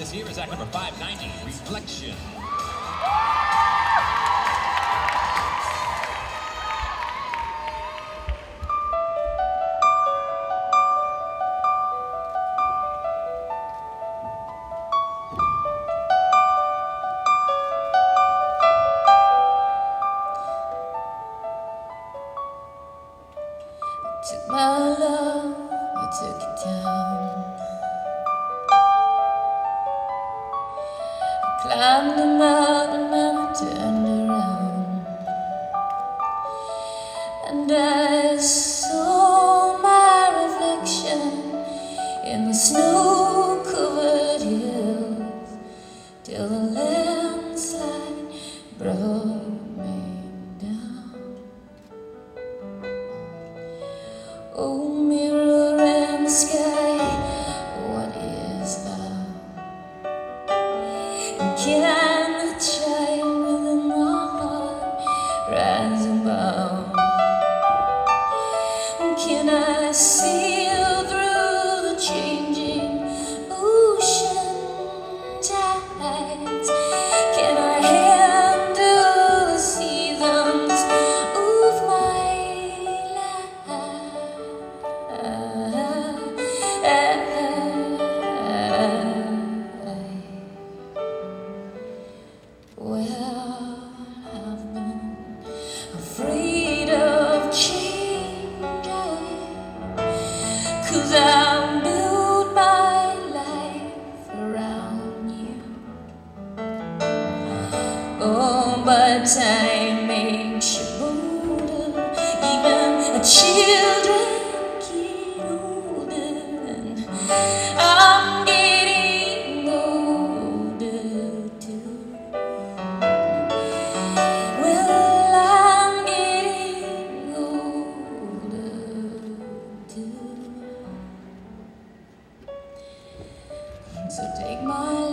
this year is act number 590, Reflection. Took my love, I took it down. I climbed the mountain and I turned around, and I saw my reflection in the snow-covered hills, till the landslide brought me down. Oh, mirror in the sky, what is love? Can the child within my heart rise above? Can I sail through the changing ocean tides? Can I handle the seasons of my life? Well, I've been afraid of change, 'cause I built my life around you. Oh, but time makes you bolder, even children get older, and I'm getting older too. Well, I'm getting older too. So take my